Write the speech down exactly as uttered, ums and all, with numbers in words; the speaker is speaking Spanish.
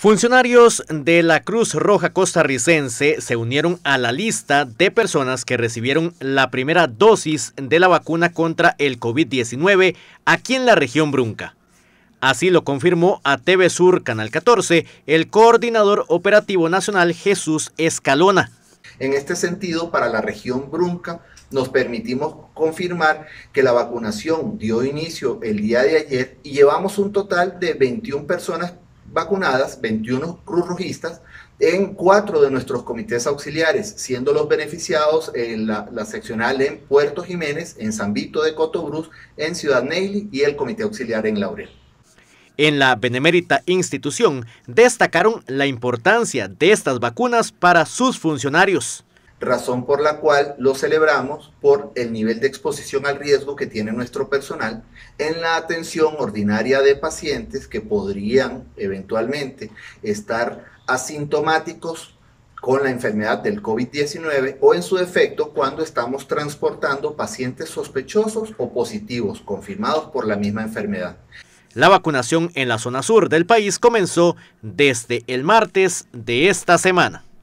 Funcionarios de la Cruz Roja Costarricense se unieron a la lista de personas que recibieron la primera dosis de la vacuna contra el COVID diecinueve aquí en la región Brunca. Así lo confirmó a T V Sur Canal catorce el coordinador operativo nacional Jesús Escalona. En este sentido, para la región Brunca, nos permitimos confirmar que la vacunación dio inicio el día de ayer y llevamos un total de veintiuna personas vacunadas, veintiuno cruzrojistas, en cuatro de nuestros comités auxiliares, siendo los beneficiados en la, la seccional en Puerto Jiménez, en San Vito de Cotobruz, en Ciudad Neyli y el comité auxiliar en Laurel. En la benemérita institución destacaron la importancia de estas vacunas para sus funcionarios. Razón por la cual lo celebramos por el nivel de exposición al riesgo que tiene nuestro personal en la atención ordinaria de pacientes que podrían eventualmente estar asintomáticos con la enfermedad del COVID diecinueve o en su defecto cuando estamos transportando pacientes sospechosos o positivos confirmados por la misma enfermedad. La vacunación en la zona sur del país comenzó desde el martes de esta semana.